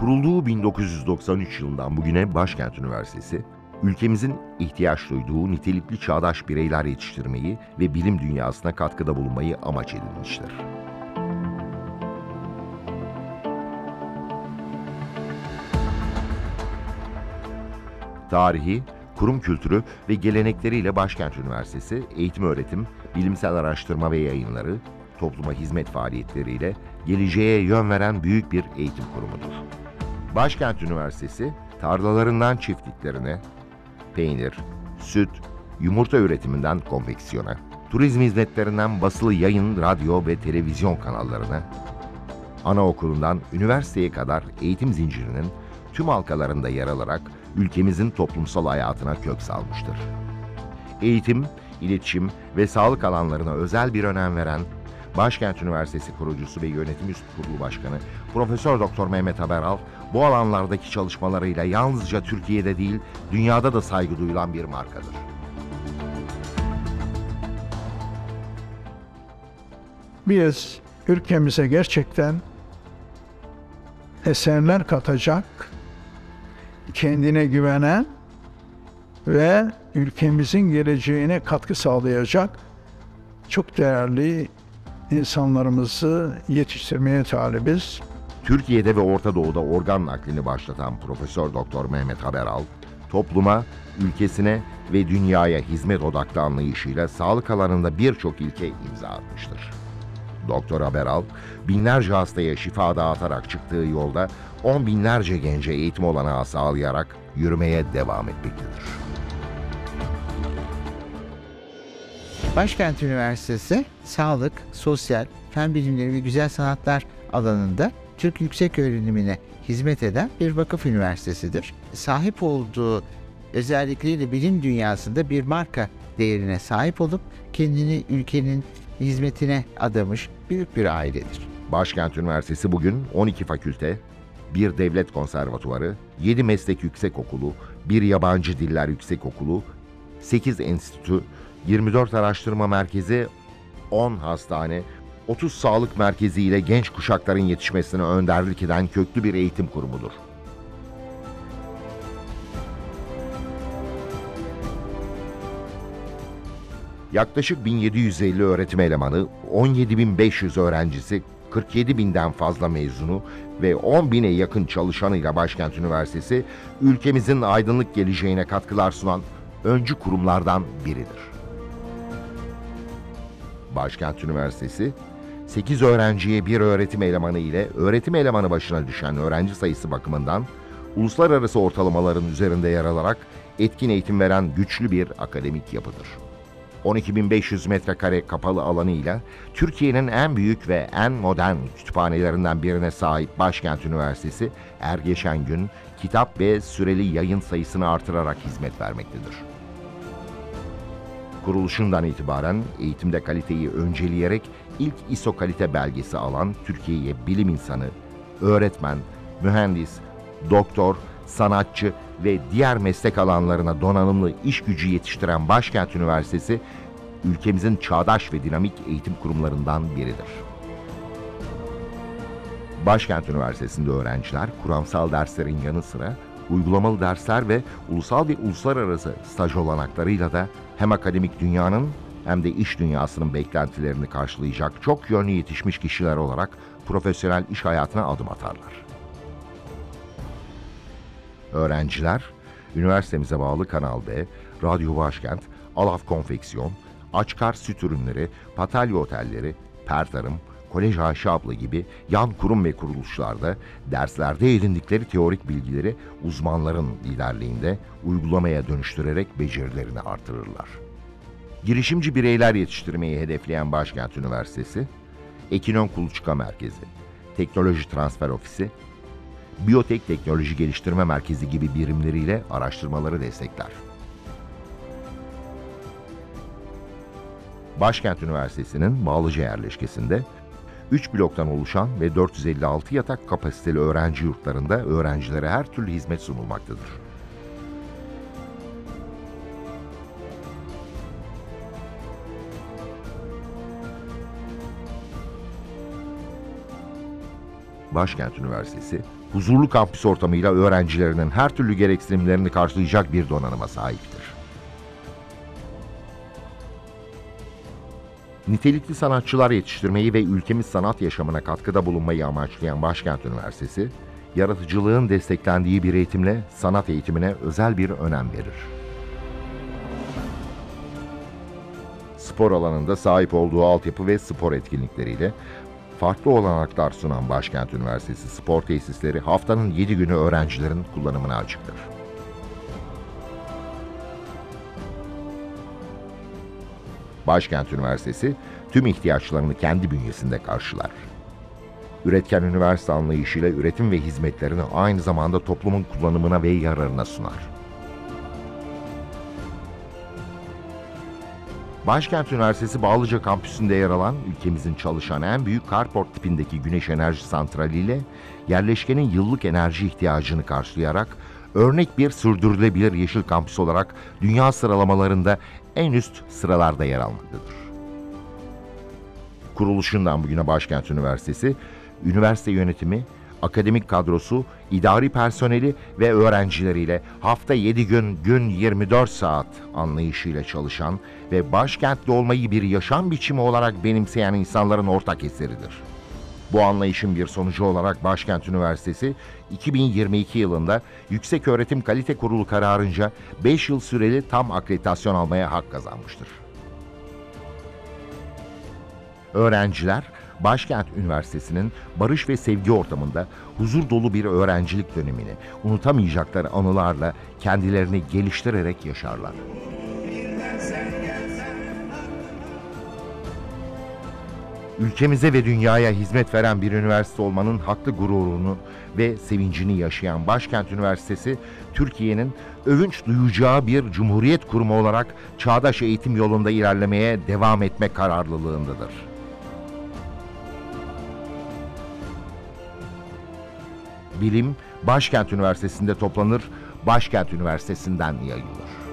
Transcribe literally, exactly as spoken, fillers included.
Kurulduğu bin dokuz yüz doksan üç yılından bugüne Başkent Üniversitesi, ülkemizin ihtiyaç duyduğu nitelikli çağdaş bireyler yetiştirmeyi ve bilim dünyasına katkıda bulunmayı amaç edinmiştir. Tarihi, kurum kültürü ve gelenekleriyle Başkent Üniversitesi, eğitim öğretim, bilimsel araştırma ve yayınları, topluma hizmet faaliyetleriyle geleceğe yön veren büyük bir eğitim kurumudur. Başkent Üniversitesi, tarlalarından çiftliklerine, peynir, süt, yumurta üretiminden konfeksiyona, turizm hizmetlerinden basılı yayın, radyo ve televizyon kanallarına, anaokulundan üniversiteye kadar eğitim zincirinin tüm halkalarında yer alarak ülkemizin toplumsal hayatına kök salmıştır. Eğitim, iletişim ve sağlık alanlarına özel bir önem veren Başkent Üniversitesi kurucusu ve yönetim üst kurulu başkanı Profesör Doktor Mehmet Haberal, bu alanlardaki çalışmalarıyla yalnızca Türkiye'de değil, dünyada da saygı duyulan bir markadır. Biz ülkemize gerçekten eserler katacak, kendine güvenen ve ülkemizin geleceğine katkı sağlayacak çok değerli insanlarımızı yetiştirmeye talibiz. Türkiye'de ve Orta Doğu'da organ naklini başlatan Profesör Doktor Mehmet Haberal, topluma, ülkesine ve dünyaya hizmet odaklı anlayışıyla sağlık alanında birçok ilke imza atmıştır. Doktor Haberal, binlerce hastaya şifa dağıtarak çıktığı yolda on binlerce gence eğitim olanağı sağlayarak yürümeye devam etmektedir. Başkent Üniversitesi, sağlık, sosyal, fen bilimleri ve güzel sanatlar alanında Türk yüksek öğrenimine hizmet eden bir vakıf üniversitesidir. Sahip olduğu özellikleriyle bilim dünyasında bir marka değerine sahip olup kendini ülkenin hizmetine adamış büyük bir ailedir. Başkent Üniversitesi bugün on iki fakülte, bir devlet konservatuvarı, yedi meslek yüksekokulu, bir yabancı diller yüksekokulu, sekiz enstitü, yirmi dört araştırma merkezi, on hastane, otuz sağlık merkezi ile genç kuşakların yetişmesine önderlik eden köklü bir eğitim kurumudur. Yaklaşık bin yedi yüz elli öğretim elemanı, on yedi bin beş yüz öğrencisi, kırk yedi binden fazla mezunu ve on bine yakın çalışanıyla Başkent Üniversitesi, ülkemizin aydınlık geleceğine katkılar sunan öncü kurumlardan biridir. Başkent Üniversitesi, sekiz öğrenciye bir öğretim elemanı ile öğretim elemanı başına düşen öğrenci sayısı bakımından uluslararası ortalamaların üzerinde yer alarak etkin eğitim veren güçlü bir akademik yapıdır. on iki bin beş yüz metrekare kapalı alanıyla Türkiye'nin en büyük ve en modern kütüphanelerinden birine sahip Başkent Üniversitesi, er geçen gün kitap ve süreli yayın sayısını artırarak hizmet vermektedir. Kuruluşundan itibaren eğitimde kaliteyi önceleyerek ilk I S O kalite belgesi alan Türkiye'ye bilim insanı, öğretmen, mühendis, doktor, sanatçı ve diğer meslek alanlarına donanımlı iş gücü yetiştiren Başkent Üniversitesi, ülkemizin çağdaş ve dinamik eğitim kurumlarından biridir. Başkent Üniversitesi'nde öğrenciler kuramsal derslerin yanı sıra uygulamalı dersler ve ulusal ve uluslararası staj olanaklarıyla da hem akademik dünyanın hem de iş dünyasının beklentilerini karşılayacak çok yönlü yetişmiş kişiler olarak profesyonel iş hayatına adım atarlar. Öğrenciler, üniversitemize bağlı Kanal D, Radyo Başkent, Alaf Konfeksiyon, Açkar Süt Ürünleri, Patalya Otelleri, Pertarım, Kolej Ayşe Abla gibi yan kurum ve kuruluşlarda derslerde edindikleri teorik bilgileri uzmanların liderliğinde uygulamaya dönüştürerek becerilerini artırırlar. Girişimci bireyler yetiştirmeyi hedefleyen Başkent Üniversitesi, Ekinon Kuluçka Merkezi, Teknoloji Transfer Ofisi, Biyotek Teknoloji Geliştirme Merkezi gibi birimleriyle araştırmaları destekler. Başkent Üniversitesi'nin Bağlıca yerleşkesinde üç bloktan oluşan ve dört yüz elli altı yatak kapasiteli öğrenci yurtlarında öğrencilere her türlü hizmet sunulmaktadır. Başkent Üniversitesi, huzurlu kampüs ortamıyla öğrencilerinin her türlü gereksinimlerini karşılayacak bir donanıma sahiptir. Nitelikli sanatçılar yetiştirmeyi ve ülkemiz sanat yaşamına katkıda bulunmayı amaçlayan Başkent Üniversitesi, yaratıcılığın desteklendiği bir eğitimle sanat eğitimine özel bir önem verir. Spor alanında sahip olduğu altyapı ve spor etkinlikleriyle farklı olanaklar sunan Başkent Üniversitesi spor tesisleri haftanın yedi günü öğrencilerin kullanımına açıktır. Başkent Üniversitesi tüm ihtiyaçlarını kendi bünyesinde karşılar. Üretken üniversite anlayışıyla üretim ve hizmetlerini aynı zamanda toplumun kullanımına ve yararına sunar. Başkent Üniversitesi Bağlıca kampüsünde yer alan ülkemizin çalışan en büyük carport tipindeki güneş enerji santraliyle yerleşkenin yıllık enerji ihtiyacını karşılayarak örnek bir sürdürülebilir yeşil kampüs olarak dünya sıralamalarında en üst sıralarda yer almaktadır. Kuruluşundan bugüne Başkent Üniversitesi, üniversite yönetimi, akademik kadrosu, idari personeli ve öğrencileriyle hafta yedi gün, gün yirmi dört saat anlayışıyla çalışan ve başkentli olmayı bir yaşam biçimi olarak benimseyen insanların ortak eseridir. Bu anlayışın bir sonucu olarak Başkent Üniversitesi, iki bin yirmi iki yılında Yükseköğretim Kalite Kurulu kararınca beş yıl süreli tam akreditasyon almaya hak kazanmıştır. Öğrenciler, Başkent Üniversitesi'nin barış ve sevgi ortamında huzur dolu bir öğrencilik dönemini unutamayacakları anılarla kendilerini geliştirerek yaşarlar. Ülkemize ve dünyaya hizmet veren bir üniversite olmanın haklı gururunu ve sevincini yaşayan Başkent Üniversitesi, Türkiye'nin övünç duyacağı bir cumhuriyet kurumu olarak çağdaş eğitim yolunda ilerlemeye devam etme kararlılığındadır. Bilim, Başkent Üniversitesi'nde toplanır, Başkent Üniversitesi'nden yayılır.